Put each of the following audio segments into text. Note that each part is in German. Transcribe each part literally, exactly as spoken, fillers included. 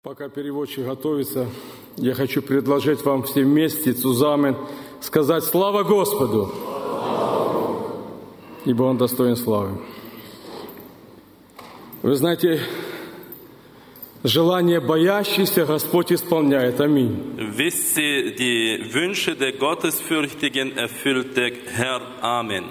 Пока переводчик готовится, я хочу предложить вам все вместе, zusammen, сказать «Слава Господу!» Ибо Он достоин славы. Вы знаете, желание боящихся Господь исполняет. Аминь. Wisst ihr, die Wünsche der Gottesfürchtigen erfüllt der Herr. Amen.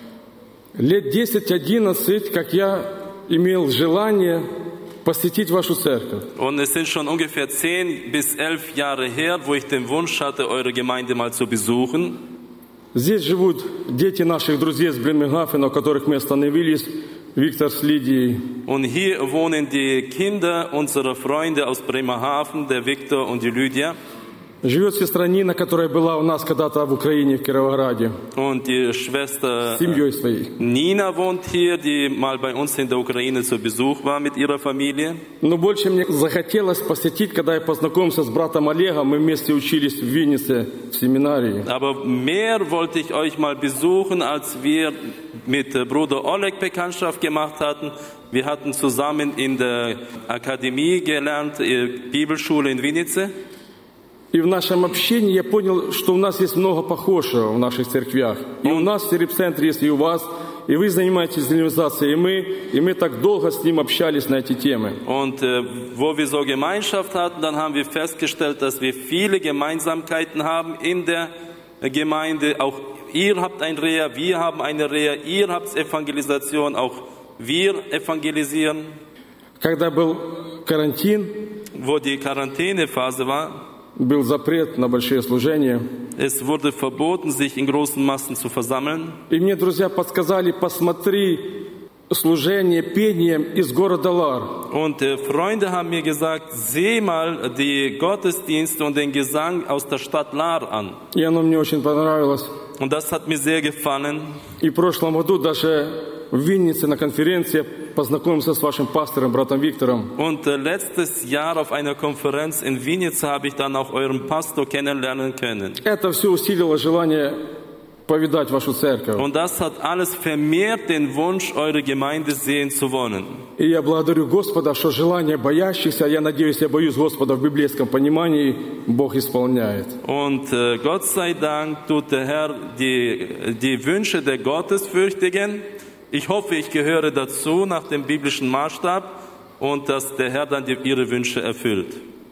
Лет десять-одиннадцать, как я имел желание посетить вашу церковь. Und es sind schon ungefähr zehn bis elf Jahre her, wo ich den Wunsch hatte, eure Gemeinde mal zu besuchen. Здесь живут дети наших друзей из Бремингхафена, у которых мы остановились, Виктор с Лидией. Und hier wohnen die Kinder unserer Freunde aus Bremerhaven, der Viktor und die Lydia. Живет сестра Нина, которая была у нас когда-то в Украине, в Кировограде. Und die Schwester С семьей своей. Nina wohnt hier, die mal bei uns in der Ukraine zu Besuch war mit ihrer Familie. Но больше мне захотелось посетить, когда я познакомился с братом Олегом, мы вместе учились в Виннице в семинарии. Aber mehr wollte ich euch mal besuchen, als wir mit Bruder Oleg Bekanntschaft gemacht hatten. Wir hatten zusammen in der Akademie gelernt, Bibelschule in Winnice. И в нашем общении я понял, что у нас есть много похожего в наших церквях. И у нас в Тереп-центре есть, и у вас, и вы занимаетесь евангелизацией, и мы, и мы так долго с ним общались на эти темы. Und äh, wo wir so Gemeinschaft hatten, dann haben wir festgestellt, dass wir viele Gemeinsamkeiten haben in der Gemeinde. Auch ihr habt ein Reha, wir haben eine Reha, ihr habt Evangelisation, auch wir evangelisieren. Когда был карантин, wo die Quarantänephase war, был запрет на большие служения. Es wurde verboten, sich in großen Massen zu versammeln. И мне друзья подсказали, посмотри служение пением из города Лар. Und äh, Freunde haben mir gesagt, seh mal die Gottesdienste und den Gesang aus der Stadt Lar an. И оно мне очень понравилось. Und das hat mir sehr gefallen. И в прошлом году даже в Виннице на конференции познакомился с вашим пастором, братом Виктором. Und äh, letztes Jahr auf einer Konferenz in Winnice habe ich dann auch euren Pastor kennenlernen können. Это все усилило желание повидать вашу церковь. Und das hat alles vermehrt den Wunsch, eure Gemeinde sehen zu wollen. И я благодарю Господа, что желание боящихся, я надеюсь, я боюсь Господа в библейском понимании, Бог исполняет. Und äh, Gott sei Dank tut der Herr die, die Wünsche der Gottesfürchtigen. Ich hoffe, ich gehöre dazu nach dem biblischen Maßstab und dass der Herr dann die, ihre Wünsche erfüllt.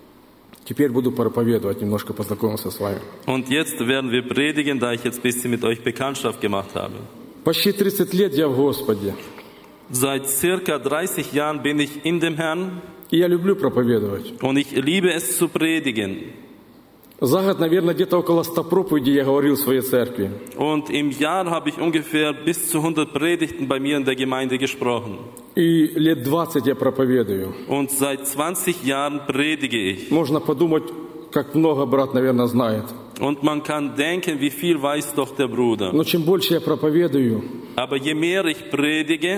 Теперь буду проповедовать, немножко познакомился с вами. Und jetzt werden wir predigen, da ich jetzt ein bisschen mit euch Bekanntschaft gemacht habe. Почти тридцать лет я в Господе. Seit circa dreißig Jahren bin ich in dem Herrn. И я люблю проповедовать. Und ich liebe es zu predigen. За год, наверное, где-то около ста проповедей я говорил в своей церкви. Und im Jahr habe ich ungefähr bis zu hundert Predigten bei mir in der Gemeinde gesprochen. И лет двадцать я проповедую. Und seit zwanzig Jahren predige ich. Можно подумать, как много брат, наверное, знает. Und man kann denken, wie viel weiß doch der Bruder. Но чем больше я проповедую, Aber je mehr ich predige,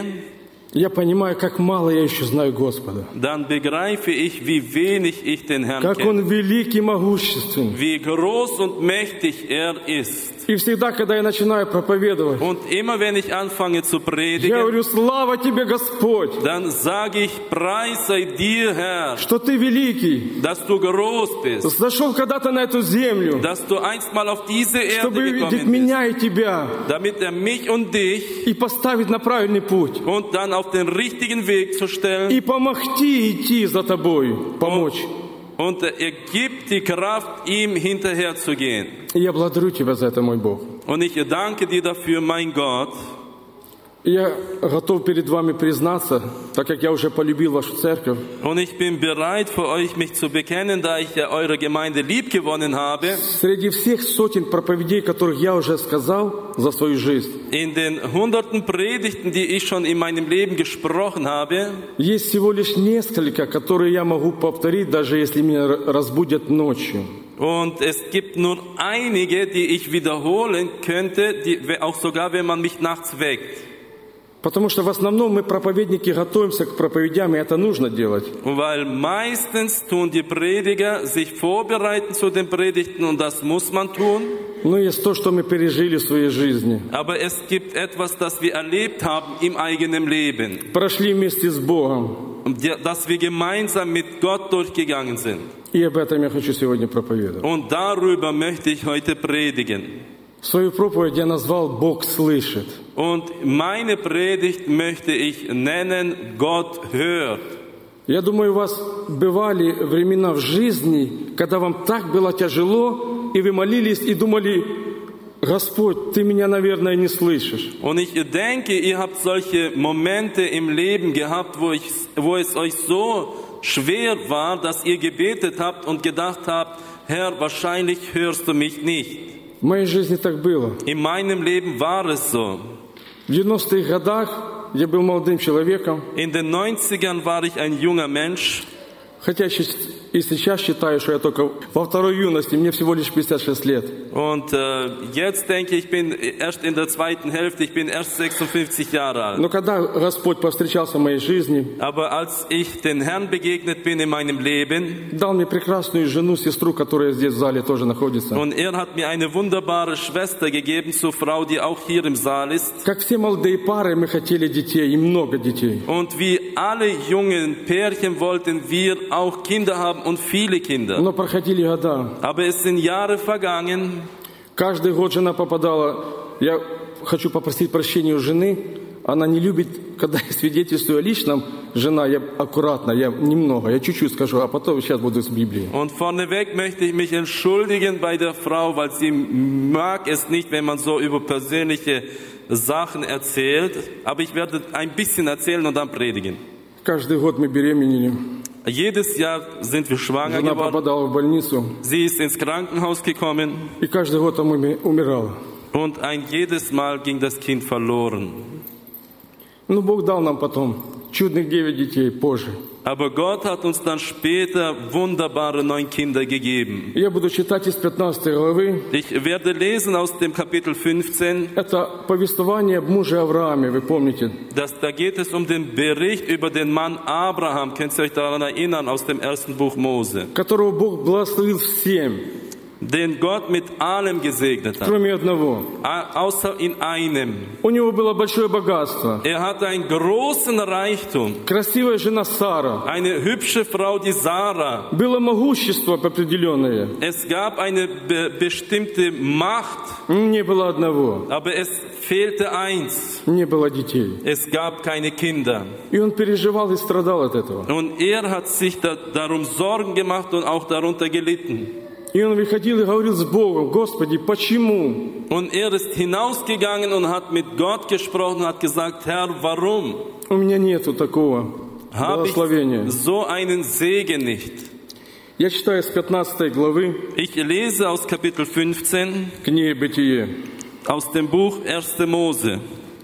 я понимаю, как мало я еще знаю Господа. dann begreife ich, wie wenig ich den Herrn Как kenne. Он великий, могущественный. Wie groß und mächtig er ist. И всегда, когда я начинаю проповедовать, Und immer wenn ich anfange zu я predigen, говорю, слава Тебе, Господь, dann sage ich, Preis sei dir, Herr, что Ты великий, dass du groß bist, зашел когда-то на эту землю, dass du einst mal auf diese Erde чтобы видеть gekommen bist, меня и Тебя damit er mich und dich и поставить на правильный путь, und dann auf den richtigen Weg zu stellen. и помогти идти за Тобой, помочь. Und er gibt die Kraft, ihm hinterher zu gehen. И я благодарю Тебя за это, мой Бог. Und ich danke dir dafür, mein Gott. Я готов перед вами признаться, так как я уже полюбил вашу церковь. Und ich bin bereit für euch, mich zu bekennen, da ich ja eure Gemeinde lieb gewonnen habe. Среди всех сотен проповедей, которых я уже сказал за свою жизнь, In den hunderten Predigten, die ich schon in meinem Leben gesprochen habe, есть всего лишь несколько, которые я могу повторить, даже если меня разбудят ночью. und es gibt nur einige, die ich wiederholen könnte, die, auch sogar wenn man mich nachts weckt. Потому что в основном мы, проповедники, готовимся к проповедям, и это нужно делать. Weil meistens tun die Prediger sich vorbereiten zu den Predigten und das muss man tun. Но есть то, что мы пережили в своей жизни. Aber es gibt etwas, das wir erlebt haben im eigenen Leben. Прошли вместе с Богом. dass wir gemeinsam mit Gott durchgegangen sind. И об этом я хочу сегодня проповедовать. Und darüber möchte ich heute predigen. Свою проповедь я назвал «Бог слышит». Und meine Predigt möchte ich nennen, Gott hört. Я думаю, у вас бывали времена в жизни, когда вам так было тяжело, и вы молились и думали: Господь, Ты меня, наверное, не слышишь. Und ich denke, ihr habt solche Momente im Leben gehabt, wo, ich, wo es euch so schwer war, dass ihr gebetet habt und gedacht habt: Herr, wahrscheinlich hörst du mich nicht. В моей жизни так было. In meinem Leben war es so. В девяностых годах я был молодым человеком, In den neunzigern war ich ein junger Mensch. хотя я щас- и сейчас считаю, что я только во второй юности, мне всего лишь пятьдесят шесть лет. Und äh, jetzt denke ich, ich bin erst in der zweiten Hälfte, ich bin erst sechsundfünfzig Jahre alt. Но когда Господь повстречался в моей жизни, Aber als ich den Herrn begegnet bin in meinem Leben, дал мне прекрасную жену, сестру, которая здесь в зале тоже находится. und er hat mir eine wunderbare Schwester gegeben, zur Frau, die auch hier im Saal ist. Как все молодые пары, мы хотели детей, и много детей. Und wie alle jungen Pärchen wollten wir auch Kinder haben und viele Kinder. Но проходили года. Aber es sind Jahre vergangen. Каждый год жена попадала. Я хочу попросить прощения у жены. Она не любит, когда я свидетельствую о личном. Жена, я аккуратно, я немного, я чуть-чуть скажу, а потом сейчас буду с Библией. Und vorneweg möchte ich mich entschuldigen bei der Frau, weil sie mag es nicht, wenn man so über persönliche Sachen erzählt. Aber ich werde ein bisschen erzählen und dann predigen. Каждый год мы беременели. Jedes Jahr sind wir schwanger Жена geworden. попадала в больницу. Sie ist ins Krankenhaus gekommen И каждый год там уми- умирала. und ein jedes Mal ging das Kind verloren. Но Бог дал нам потом чудных девять детей позже. Aber Gott hat uns dann später wunderbare neun Kinder gegeben. Я буду читать из пятнадцатой главы. Ich werde lesen aus dem Kapitel fünfzehn. Это повествование об муже Аврааме, вы помните. Das, da geht es um den Bericht über den Mann Abraham. Könnt ihr euch daran erinnern, aus dem ersten Buch Mose. Которого Бог благословил всем, Den Gott mit allem gesegnet hat. кроме одного. A- Außer in einem. У него было большое богатство. Er hatte einen großen Reichtum. Красивая жена Сара. Eine hübsche Frau, die Sarah. Было могущество определенное. Es gab eine be bestimmte Macht, Не было одного. aber es fehlte eins. Не было детей. Es gab keine Kinder. И он переживал и страдал от этого. Und er hat sich da, darum Sorgen gemacht und auch darunter gelitten. И он выходил и говорил с Богом: Господи, почему? Und er ist hinausgegangen und hat mit Gott gesprochen und hat gesagt: Herr, warum У меня нету такого habe благословения. ich so einen Segen nicht? Я читаю с пятнадцатой главы Ich lese aus Kapitel fünfzehn, книги Бытие. aus dem Buch erster Mose.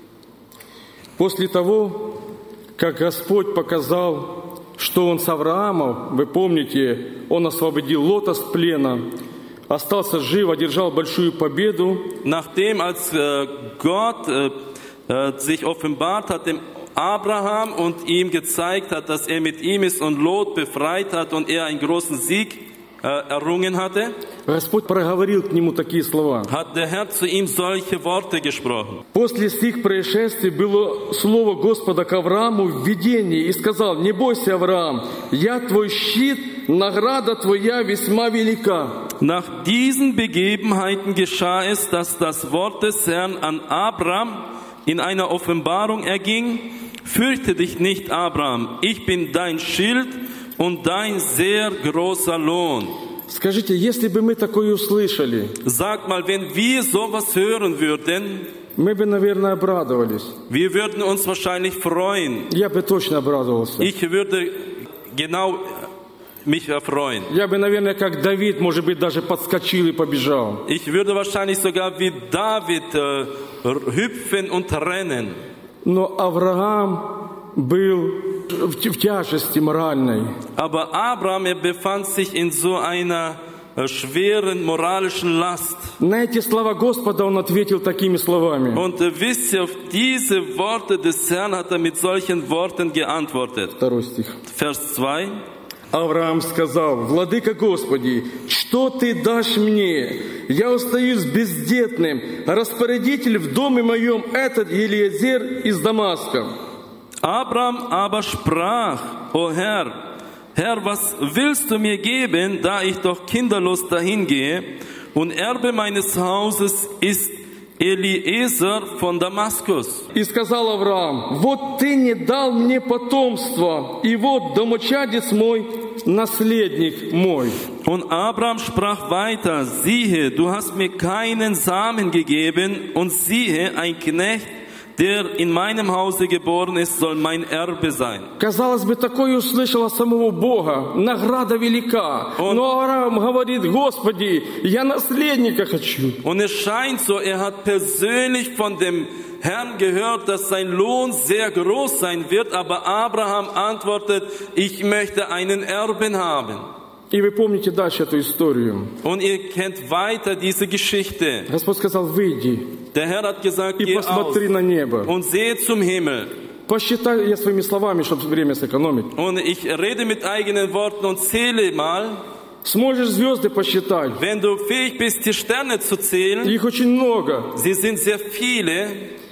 После того, как Господь показал, что Он с Авраамом, вы помните, Он освободил Лота с плена, остался жив, одержал большую победу. Nachdem als äh, Gott äh, äh, sich offenbart hat dem Abraham und ihm gezeigt hat, dass er mit ihm ist und Lot befreit hat und er einen großen Sieg äh, errungen hatte, Господь проговорил к нему такие слова. hat der Herr zu ihm solche Worte gesprochen. После сих происшествий было слово Господа к Аврааму в видении, и сказал: не бойся, Авраам, я твой щит, награда твоя весьма велика. Nach diesen Begebenheiten geschah es, dass das Wort des Herrn an Abraham in einer Offenbarung erging: Fürchte dich nicht, Abraham, ich bin dein Schild und dein sehr großer Lohn. Скажите, если бы мы такое услышали, Sag mal, wenn wir sowas hören würden, мы бы, наверное, обрадовались. wir würden uns wahrscheinlich freuen. Я бы точно обрадовался. Ich würde genau mich erfreuen. Я бы, наверное, как Давид, может быть, даже подскочил и побежал. Ich würde wahrscheinlich sogar wie David äh, hüpfen und rennen. Но Авраам был в в тяжести моральной. Aber Abraham, er befand sich in so einer äh, schweren moralischen Last. На эти слова Господа он ответил такими словами. Und äh, wisst ihr, auf diese Worte des Herrn hat er mit solchen Worten geantwortet. Второй стих. Vers zwei. Авраам сказал: «Владыка Господи, что ты дашь мне? Я остаюсь бездетным. Распорядитель в доме моем этот Елиезер из Дамаска». Abraham aber sprach, o Herr, Herr, was willst du mir geben, da ich doch kinderlos dahin gehe, und Erbe meines Hauses ist Eliezer von Damaskus. И сказал Авраам: вот ты не дал мне потомства, и вот домочадец мой, наследник мой. Und Abraham sprach weiter, siehe, du hast mir keinen Samen gegeben, und siehe, ein Knecht, der in meinem Hause geboren ist, soll mein Erbe sein. Казалось бы, такое услышал от самого Бога, награда велика. Но Авраам говорит: Господи, я наследника хочу. Und es scheint so, er hat persönlich von dem Herrn gehört, dass sein Lohn sehr groß sein wird, aber Abraham antwortet, ich möchte einen Erben haben. И вы помните дальше эту историю. Und ihr kennt weiter diese Geschichte. Господь сказал: выйди Der Herr hat gesagt, и geh aus посмотри на небо. und sehe zum Himmel. Посчитай, я своими словами, чтобы время сэкономить. Und ich rede mit eigenen Worten und zähle mal. Сможешь звезды посчитать? Wenn du fähig bist, die Sterne zu zählen, Их очень много. sie sind sehr viele.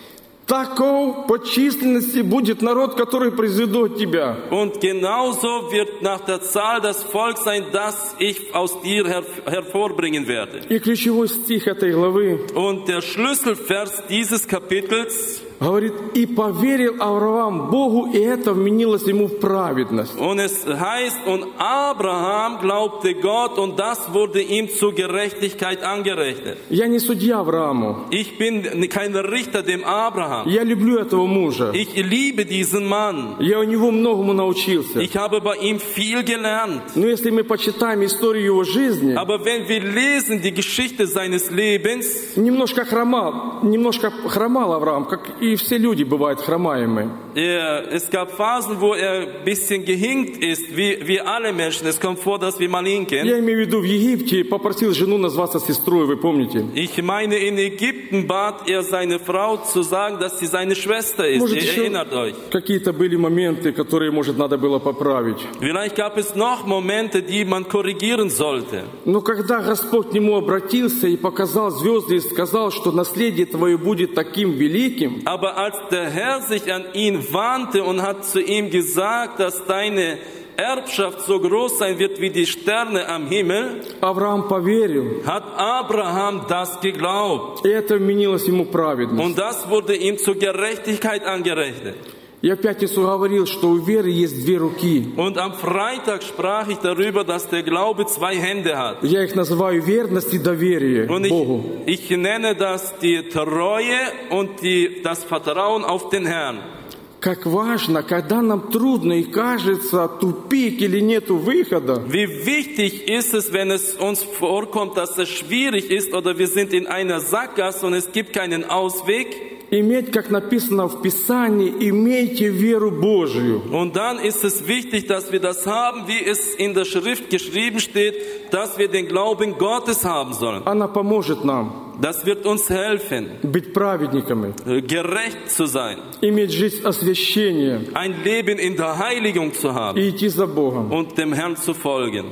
Таков по численности будет народ, который произведут тебя. Und genauso wird nach der Zahl das Volk sein, das ich aus dir her hervorbringen werde. И ключевой стих этой главы Und der Schlüsselvers dieses Kapitels говорит: и поверил Авраам Богу, и это вменилось ему в праведность. Und es heißt, und Abraham glaubte Gott, und das wurde ihm zur Gerechtigkeit angerechnet. Я не судья Аврааму. Ich bin kein Richter dem Abraham. Я люблю этого мужа. Ich liebe diesen Mann. Я у него многому научился. Ich habe bei ihm viel gelernt. Но если мы почитаем историю его жизни, Aber wenn wir lesen die Geschichte seines Lebens, немножко хромал, немножко хромал Авраам, как и все люди бывают хромаемые. er, es gab Phasen, wo er ein bisschen gehinkt ist, wie, wie alle Menschen. Es kommt vor, dass wir mal hinken. Я имею в виду, в Египте попросил жену назваться сестрой, вы помните? Ich meine, in Ägypten bat er seine Frau zu sagen, dass sie seine Schwester ist. Может, Ihr еще erinnert euch. какие-то были моменты, которые, может, надо было поправить. Vielleicht gab es noch Momente, die man korrigieren sollte. Но когда Господь к нему обратился и показал звезды и сказал, что наследие твое будет таким великим, Aber als der Herr sich an ihn wandte und hat zu ihm gesagt, dass deine Erbschaft so groß sein wird wie die Sterne am Himmel, Авраам поверил, hat Abraham das geglaubt. и это вменилось ему в праведность. Und das wurde ihm zur Gerechtigkeit angerechnet. Я в пятницу говорил, что у веры есть две руки. Und am Freitag sprach ich darüber, dass der Glaube zwei Hände hat. Я их называю верность и доверие Und ich, Богу. ich nenne das die Treue und die, das Vertrauen auf den Herrn. Как важно, когда нам трудно и кажется тупик или нету выхода, Wie wichtig ist es, wenn es uns vorkommt, dass es schwierig ist oder wir sind in einer Sackgasse und es gibt keinen Ausweg. иметь, как написано в Писании, имейте веру Божию. Und dann ist es wichtig, dass wir das haben, wie es in der Schrift geschrieben steht, dass wir den Glauben Gottes haben sollen. Она поможет нам Das wird uns helfen, быть праведниками, gerecht zu sein, иметь жизнь освящения ein Leben in der Heiligung zu haben и идти за Богом. und dem Herrn zu folgen.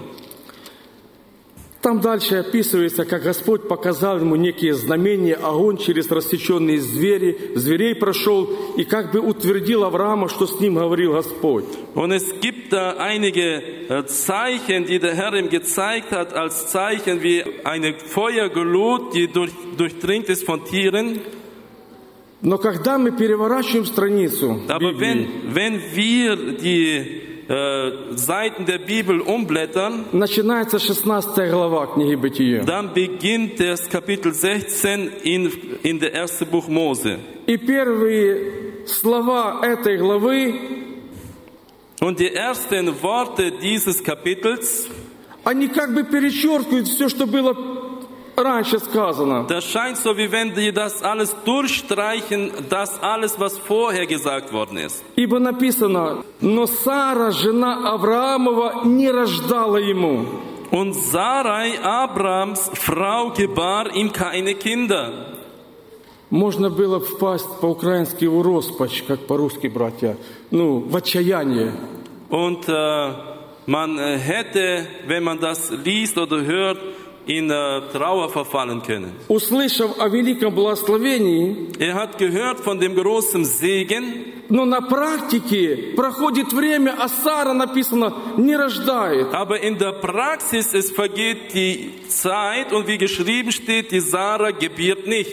Там дальше описывается, как Господь показал ему некие знамения, огонь через рассеченные звери, зверей прошел, и как бы утвердил Авраама, что с ним говорил Господь. Und es gibt da einige äh, Zeichen, die der Herr ihm gezeigt hat, als Zeichen wie eine Feuerglut, die durch, durchdringt ist von Tieren. Но когда мы переворачиваем страницу Aber Библии, wenn, wenn wir die äh, Seiten der Bibel umblättern, начинается шестнадцатая глава книги Бытия. dann beginnt das Kapitel sechzehn in, in der ersten Buch Mose. И первые слова этой главы, Und die ersten Worte dieses Kapitels, они как бы перечеркивают все, что было раньше сказано. das scheint so, wie wenn die das alles durchstreichen, das alles, was vorher gesagt worden ist. Ибо написано: но Сара, жена Авраамова, не рождала ему. Und Sarai, Abrams Frau, gebar ihm keine Kinder. Можно было впасть по-украински в роспач, как по-русски, братья, ну, в отчаяние. Und äh, man hätte, wenn man das liest oder hört, in äh, Trauer verfallen können. Услышав о великом благословении, Er hat gehört von dem großen Segen, но на практике проходит время, а Сара, написано, не рождает. aber in der Praxis es vergeht die Zeit und wie geschrieben steht, die Sarah gebiert nicht.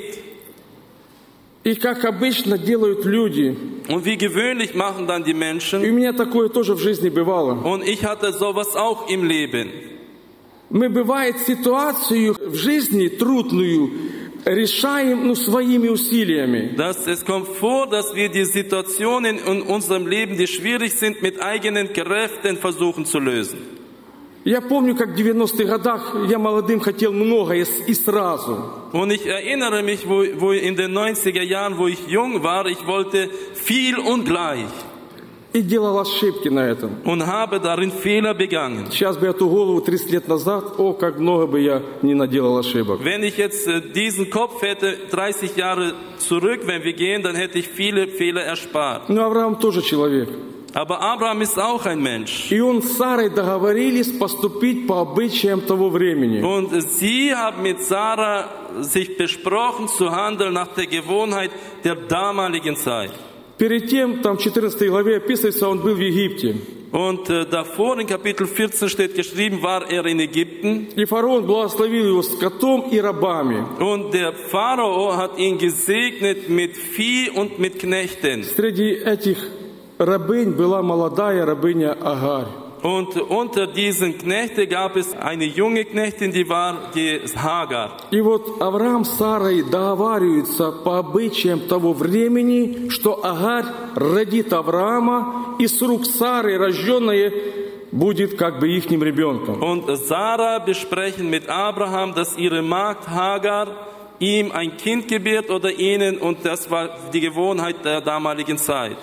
И как обычно делают люди, Und wie gewöhnlich machen dann die и у Menschen, меня такое тоже в жизни бывало. und ich hatte sowas auch im Leben. Мы, бывает, ситуацию в жизни трудную решаем, ну, своими усилиями. Dass es kommt vor, dass wir die Situationen in unserem Leben, die schwierig sind, mit eigenen Kräften versuchen zu lösen. Я помню, как в девяностых годах я молодым хотел многое и сразу. Und ich erinnere mich, wo, wo in den neunziger Jahren, wo ich jung war, ich wollte viel und gleich И делал ошибки на этом. und habe darin Fehler begangen. Сейчас бы эту голову тридцать лет назад, о, как много бы я не наделал ошибок. Wenn ich jetzt äh, diesen Kopf hätte, dreißig Jahre zurück, wenn wir gehen, dann hätte ich viele Fehler erspart. Но Авраам тоже человек. Aber Abraham ist auch ein Mensch. И он с Сарой договорились поступить по обычаям того времени. Und sie haben mit Sarah sich besprochen zu handeln nach der Gewohnheit der damaligen Zeit. Перед тем, там в четырнадцатой главе описывается, он был в Египте. Und äh, davor in Kapitel vierzehn steht geschrieben, war er in Ägypten. И фараон благословил его скотом и рабами. Und der Pharao hat ihn gesegnet mit Vieh und mit Knechten. Среди этих рабынь была молодая рабыня Агарь. Und unter diesen Knechten gab es eine junge Knechtin, die war die Hagar. И вот Авраам с Сарой договариваются по обычаям того времени, что Агарь родит Авраама, и с рук Сары рожденное будет как бы ихним ребенком. Und Sarah besprechen mit Abraham, dass ihre Magd Hagar ihm ein Kind gebiert oder ihnen, und das war die Gewohnheit der damaligen Zeit.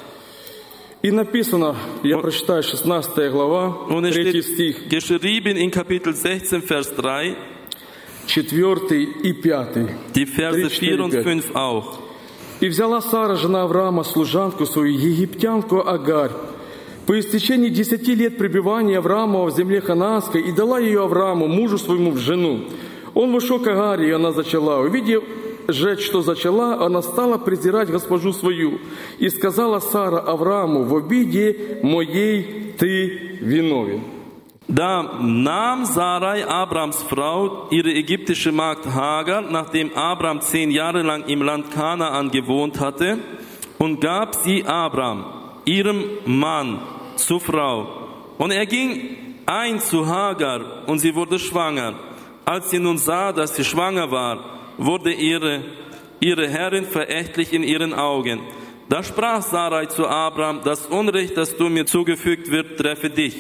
И написано, я прочитаю шестнадцатая глава, Und es третий steht стих, geschrieben in Kapitel sechzehn, Vers drei, четвертый и пятый. die Verse Три, vier четыре, und пять. fünf auch. «И взяла Сара, жена Авраама, служанку свою, египтянку Агарь, по истечении десяти лет пребывания Авраамова в земле ханаанской, и дала ее Аврааму, мужу своему, в жену. Он вышел к Агаре, и она зачала. Увидев же, что зачала, она стала презирать госпожу свою. И сказала Сара Аврааму, в обиде моей ты виновен». Da nahm Sarai, Abrams Frau, ihre ägyptische Magd Hagar, nachdem Abram zehn Jahre lang im Land Kanaan gewohnt hatte, und gab sie Abram, ihrem Mann, zur Frau. Und er ging ein zu Hagar, und sie wurde schwanger. Als sie nun sah, dass sie schwanger war, wurde ihre, ihre Herrin verächtlich in ihren Augen. Da sprach Sarai zu Abram, das Unrecht, das du mir zugefügt wird, treffe dich.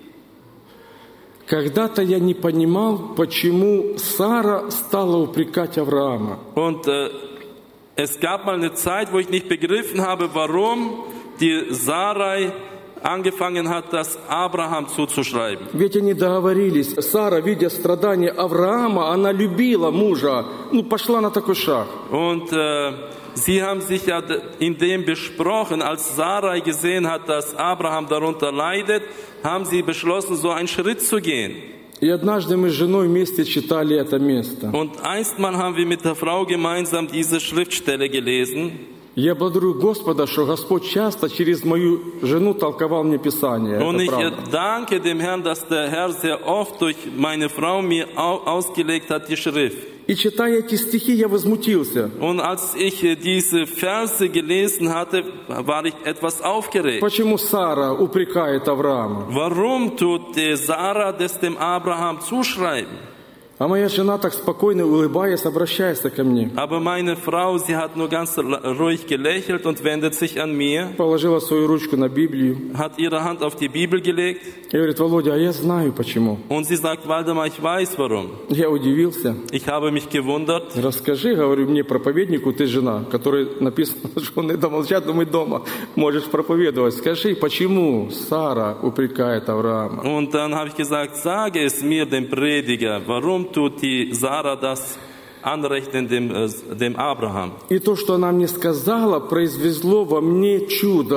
Когда-то я не понимал, почему Сара стала упрекать Авраама. Und äh, es gab mal eine Zeit, wo ich nicht begriffen habe, warum die Sarai angefangen hat, das Abraham zuzuschreiben. Ведь они договорились. Сара, видя страдания Авраама, она любила мужа. Ну, пошла на такой шаг. Und äh, sie haben sich ja in dem besprochen, als Sarai gesehen hat, dass Abraham darunter leidet, haben sie beschlossen, so einen Schritt zu gehen. И однажды мы с женой вместе читали это место. Und einstmal haben wir mit der Frau gemeinsam diese Schriftstelle gelesen. Я благодарю Господа, что Господь часто через мою жену толковал мне Писание. Und Это ich правда. danke dem Herrn, dass der Herr sehr oft durch meine Frau mir au- ausgelegt hat, die Schrift. И читая эти стихи, я возмутился. Und als ich äh, diese Verse gelesen hatte, war ich etwas aufgeregt. Почему Сара упрекает Авраама? Warum tut äh, Sarah das dem Abraham zuschreiben? А моя жена так спокойно, улыбаясь, обращается ко мне. Aber meine Frau, sie hat nur ganz ruhig gelächelt und wendet sich an mir, Положила свою ручку на Библию. hat ihre Hand auf die Bibel gelegt И говорит, Володя, а я знаю почему. und sie sagt, Waldemar, ich weiß warum. Я удивился. Ich habe mich gewundert. Расскажи, говорю, мне, проповеднику, ты жена, которой написано, что он это молчат, но мы дома можешь проповедовать. Скажи, почему Сара упрекает Авраама? Und dann habe ich gesagt, sage es mir, dem Prediger, warum tut die Sarah das anrechnen dem, dem Abraham? И то, что она мне сказала, произвело во мне чудо.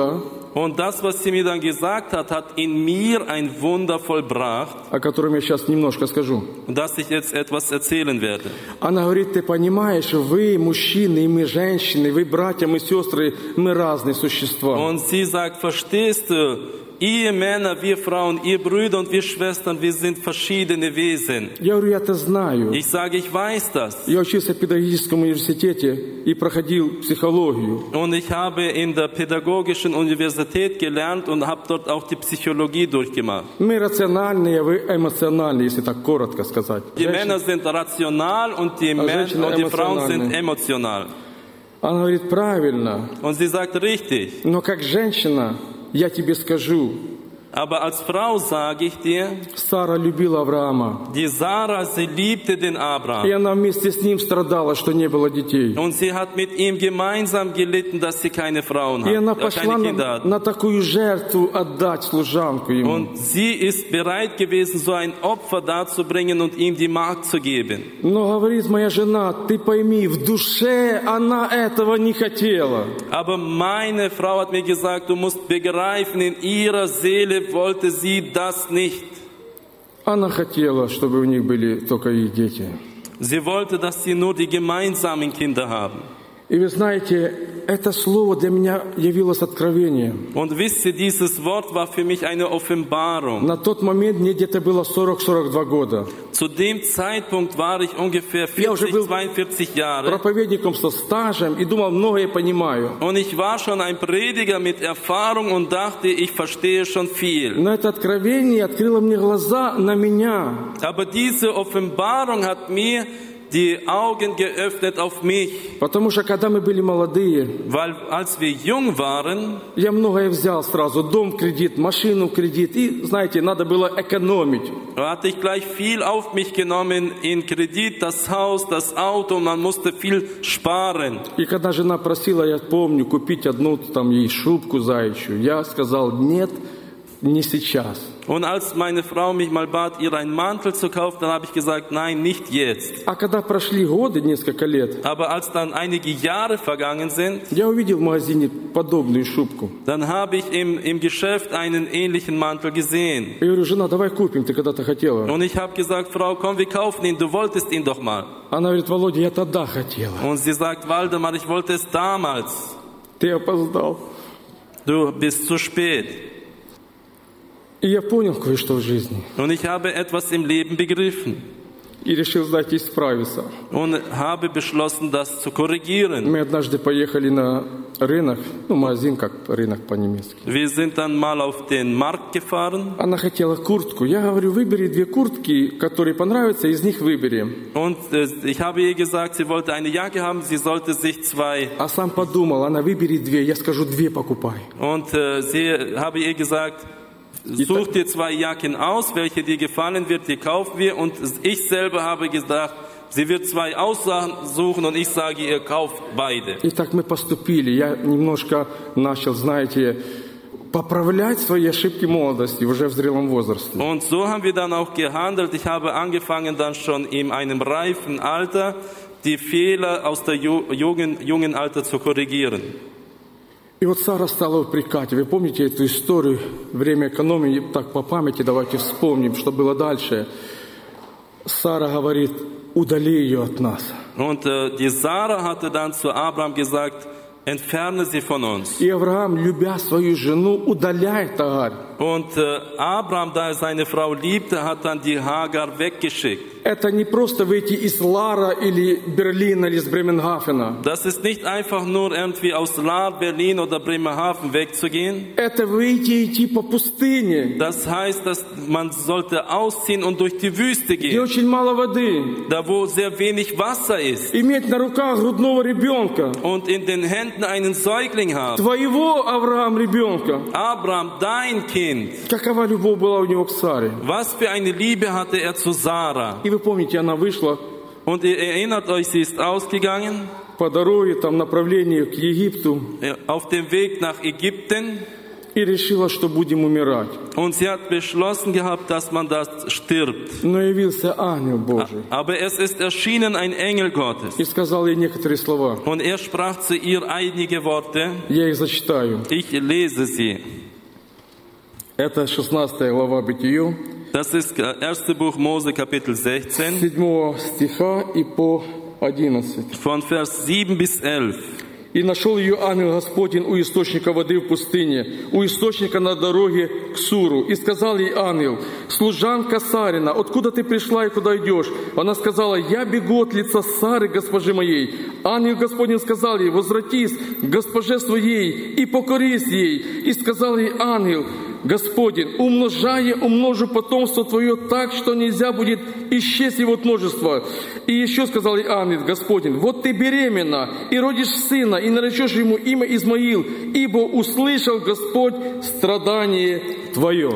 Und das, was sie mir dann gesagt hat, hat in mir ein Wunder vollbracht, о котором я сейчас немножко скажу. dass ich jetzt etwas erzählen werde. Она говорит, ты понимаешь, вы мужчины, и мы женщины, вы братья, мы сестры, мы разные существа. Und sie sagt, verstehst du, ihr Männer, wir Frauen, ihr Brüder und wir Schwestern, wir sind verschiedene Wesen. Я говорю, я это знаю. Ich sage, ich weiß das. Я учился в педагогическом университете и проходил психологию. Und ich habe in der pädagogischen Universität gelernt und habe dort auch die Psychologie durchgemacht. Мы рациональные, вы эмоциональные, если так коротко сказать. Die Männer sind rational und die, Männer, und die Frauen sind emotional. Она говорит, правильно. Und sie sagt, richtig. Но как женщина, я тебе скажу, Aber als Frau sage ich dir, Сара любила Авраама. die Sarah, sie liebte den И Abraham. она вместе с ним страдала, что не было детей. Und sie hat mit ihm gemeinsam gelitten, dass sie keine Frauen И она hat, äh, пошла keine Kinder на, hat. на такую жертву отдать служанку ему. Und sie ist bereit gewesen, so ein Opfer darzubringen und ihm die Magd zu geben. Но говорит моя жена, ты пойми, в душе она этого не хотела. Aber meine Frau hat mir gesagt, du musst begreifen, in ihrer Seele wollte sie das nicht. Она хотела, чтобы у них были только их дети. Sie wollte, dass sie nur die gemeinsamen Kinder haben. И вы знаете, это слово для меня явилось откровением. Und wisst ihr, dieses Wort war für mich eine Offenbarung. На тот момент мне где-то было сорок-сорок два года. Zu dem Zeitpunkt war ich ungefähr vierzig, zweiundvierzig Jahre. Проповедником со стажем и думал, многое понимаю. Und ich war schon ein Prediger mit Erfahrung und dachte, ich verstehe schon viel. Но это откровение открыло мне глаза на меня. Aber diese Offenbarung hat mir die Augen geöffnet auf mich. Потому что когда мы были молодые, Weil als wir jung waren, я многое взял сразу. Дом в кредит, машину в кредит. И, знаете, надо было экономить. hatte ich gleich viel auf mich genommen in Kredit, das Haus, das Auto, und man musste viel sparen. И когда жена просила, я помню, купить одну там ей шубку заячью, я сказал, нет, не сейчас. Und als meine Frau mich mal bat, ihr einen Mantel zu kaufen, dann habe ich gesagt, nein, nicht jetzt. А когда прошли годы, несколько лет, Aber als dann einige Jahre vergangen sind, я увидел в магазине подобную шубку. dann habe ich im, im Geschäft einen ähnlichen Mantel gesehen. Я говорю, жена, давай купим, ты когда-то хотела. Und ich habe gesagt, Frau, komm, wir kaufen ihn, du wolltest ihn doch mal. Она говорит, Володя, я тогда хотела. Und sie sagt, Waldemar, ich wollte es damals. Ты опоздал. Du bist zu spät. И я понял кое-что в жизни. Und ich habe etwas im Leben begriffen. И решил, знаете, исправиться. Und habe beschlossen, das zu korrigieren. Мы однажды поехали на рынок, ну, магазин, как рынок по-немецки. Wir sind dann mal auf den Markt gefahren. Она хотела куртку. Я говорю, выбери две куртки, которые понравятся, из них выбери. Und äh, ich habe ihr gesagt, sie wollte eine Jacke haben, sie sollte sich zwei. А сам подумал, она выбери две, я скажу, две покупай. Und äh, sie habe ihr gesagt, such dir zwei Jacken aus, welche dir gefallen wird, die kaufen wir. Und ich selber habe gesagt, sie wird zwei aussuchen und ich sage ihr, kauft beide. И так мы поступили. Я немножко начал, знаете, поправлять свои ошибки молодости уже в зрелом возрасте. Und so haben wir dann auch gehandelt. Ich habe angefangen dann schon in einem reifen Alter, die Fehler aus der jungen, jungen Alter zu korrigieren. И вот Сара стала упрекать. Вы помните эту историю? Время экономии, так по памяти давайте вспомним, что было дальше. Сара говорит, удали ее от нас. Und äh, die Sarah hatte dann zu Abraham gesagt, entferne sie von uns. И Авраам, любя свою жену, удаляет Агарь. Und äh, Abraham, da er seine Frau liebte, hat dann die Hagar weggeschickt. Это не просто выйти из Лара или Берлина или из Бременхафена. Das ist nicht einfach nur irgendwie aus Lahr, Berlin oder Bremerhaven wegzugehen. Это выйти и идти по пустыне, Das heißt, dass man sollte ausziehen und durch die Wüste где gehen, очень мало воды. da wo sehr wenig Wasser ist. Иметь на руках грудного ребенка. Und in den Händen einen Säugling haben. Твоего, Авраам, ребенка. Abraham, dein Kind. Какова любовь была у него к Саре? Was für eine Liebe hatte er zu Sarah. И вы помните, она вышла Und ihr erinnert euch, sie ist ausgegangen по дороге, там, направлении к Египту. auf dem Weg nach Ägypten. и решила, что будем умирать. Und sie hat beschlossen gehabt, dass man das stirbt. Но явился ангел Божий Aber es ist erschienen ein Engel Gottes. и сказал ей некоторые слова. Und er sprach zu ihr einige Worte. Я их зачитаю. Ich lese sie. Это шестнадцатая глава Бытию, Das ist erste Buch Mose, Kapitel sechzehn, седьмого стиха и по одиннадцать. von Vers sieben bis elf. «И нашел ее ангел Господень у источника воды в пустыне, у источника на дороге к Суру. И сказал ей ангел: служанка Сарина, откуда ты пришла и куда идешь? Она сказала: я бегу от лица Сары, госпожи моей. Ангел Господень сказал ей: возвратись к госпоже своей и покорись ей. И сказал ей ангел Господень: умножая, умножу потомство твое так, что нельзя будет исчесть его от множества. И еще сказал ей ангел Господень: вот ты беременна и родишь сына, и наречешь ему имя Измаил, ибо услышал Господь страдание твое».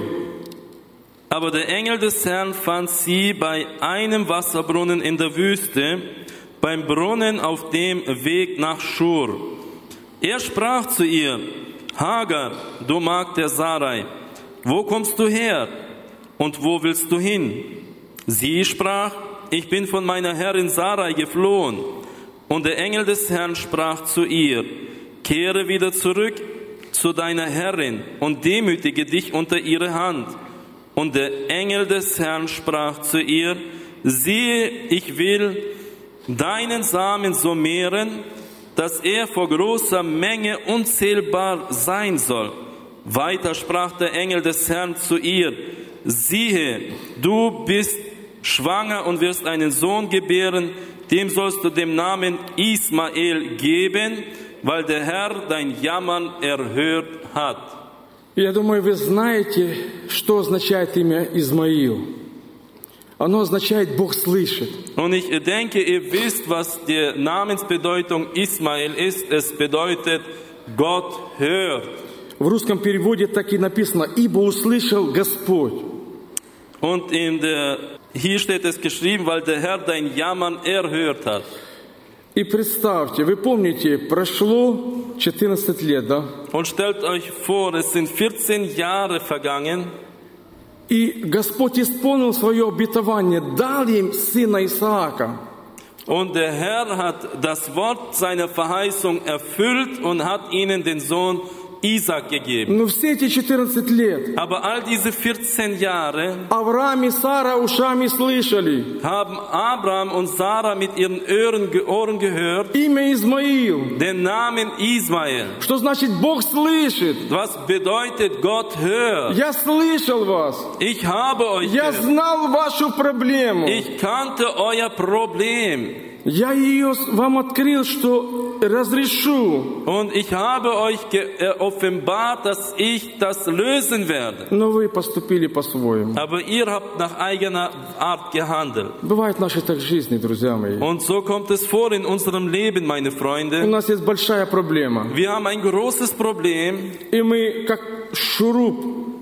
Aber der Engel des Herrn fand sie bei einem Wasserbrunnen in der Wüste, beim Brunnen auf dem Weg nach Schur. Er sprach zu ihr: Hagar, du Magd der Sarai, wo kommst du her und wo willst du hin? Sie sprach: ich bin von meiner Herrin Sarai geflohen. Und der Engel des Herrn sprach zu ihr: kehre wieder zurück zu deiner Herrin und demütige dich unter ihre Hand. Und der Engel des Herrn sprach zu ihr: siehe, ich will deinen Samen so mehren, dass er vor großer Menge unzählbar sein soll. Weiter sprach der Engel des Herrn zu ihr: siehe, du bist schwanger und wirst einen Sohn gebären, dem sollst du den Namen Ismael geben, weil der Herr dein Jammern erhört hat. Я думаю, вы знаете, что означает имя Измаил. Оно означает «Бог слышит». Und ich denke, ihr wisst, was die Namensbedeutung Ismael ist. Es bedeutet, Gott hört. В русском переводе так и написано: «Ибо услышал Господь». Und in der, hier steht es geschrieben, weil der Herr dein Jammern erhört hat. И представьте, вы помните, прошло четырнадцать лет, да? Und stellt euch vor, es sind vierzehn Jahre vergangen. И Господь исполнил свое обетование, дал им сына Исаака. Und der Herr hat das Wort seiner Verheißung erfüllt und hat ihnen den Sohn Isaac gegeben. Но все эти четырнадцать лет Aber all diese vierzehn Jahre Авраам и Сара ушами слышали haben Abraham und Sarah mit ihren Ohren, Ohren gehört имя Измаил. den Namen Ismael. Что значит Бог слышит? Was bedeutet Gott hört? Я слышал вас. Ich habe euch Я gehört. знал вашу проблему. Ich kannte euer Problem. Я ее вам открыл, что разрешу. Und ich habe euch offenbart, dass ich das lösen werde. Но вы поступили по-своему. Aber ihr habt nach eigener Art gehandelt. Бывает в нашей так жизни, друзья мои. Und so kommt es vor in unserem Leben, meine У Freunde. нас есть большая проблема. Wir haben ein großes Problem. И мы, как шуруп,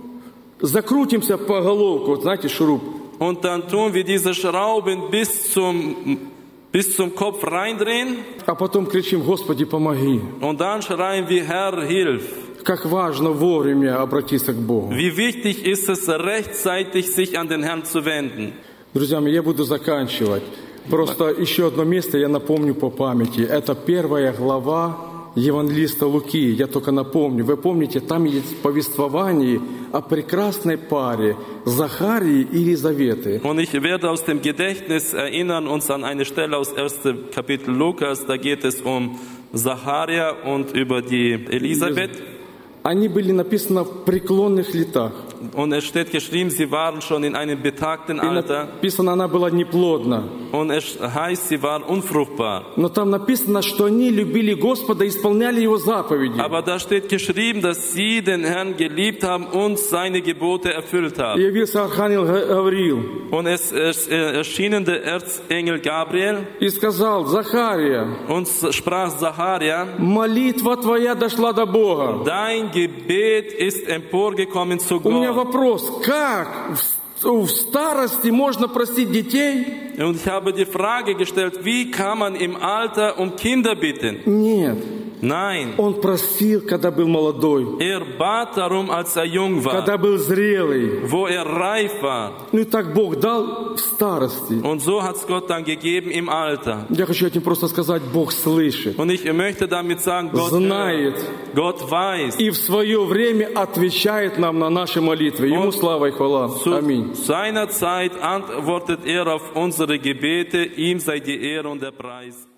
закрутимся по головку. Вот знаете, шуруп. Und dann tun wir diese Schrauben bis zum bis zum Kopf reindrehen. А потом кричим: Господи, помоги. Und dann schreien wir: Herr, hilf. Как важно вовремя обратиться к Богу. Wie wichtig ist es, rechtzeitig sich an den Herrn zu wenden. Друзья мои, я буду заканчивать. Просто еще одно место я напомню по памяти. Это первая глава Евангелиста Луки. Я только напомню. Вы помните, там есть повествование о прекрасной паре Захарии и Елизаветы. Und ich werde aus dem Gedächtnis erinnern uns an eine Stelle aus ersten Kapitel Lukas. Da geht es um Zacharia und über die Elisabeth. Они были написаны в преклонных летах. Und es steht geschrieben, sie waren schon in einem betagten И Alter. написано, она была неплодна. Und es heißt, sie waren unfruchtbar. Но там написано, что они любили Господа и исполняли Его заповеди. Aber da steht geschrieben, dass sie den Herrn geliebt haben und seine Gebote erfüllt И haben. явился архангел Гавриил Und es ist erschienen der Erzengel Gabriel и сказал: Захария, und sprach Zacharia: молитва твоя дошла до Бога. Dein Gebet ist emporgekommen zu У меня Gott. вопрос: как в, в старости можно простить детей? Und ich habe die Frage gestellt, wie kann man im Alter um Kinder bitten? Нет. Nein, Он просил, когда был молодой, er bat darum, als er jung war, когда был зрелый. wo er reif war. Ну и так Бог дал в старости. Und so hat es Gott dann gegeben im Alter. Я хочу этим просто сказать, Бог слышит, Und ich möchte damit sagen, Gott знает hört, Gott weiß. и в свое время отвечает нам на наши молитвы. Ему слава и хвала. Zu Аминь. seiner Zeit antwortet er auf unsere Gebete. Ihm sei die Ehre und der Preis.